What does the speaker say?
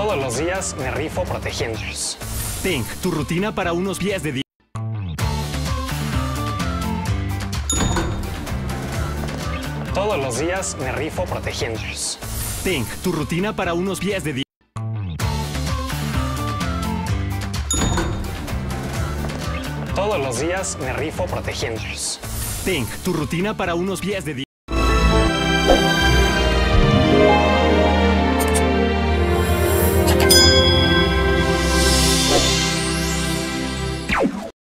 Todos los días me rifo protegiéndolos. Think, tu rutina para unos pies de día. Todos los días me rifo protegiéndolos. Think, tu rutina para unos pies de día. Todos los días me rifo protegiéndolos. Think, tu rutina para unos pies de día.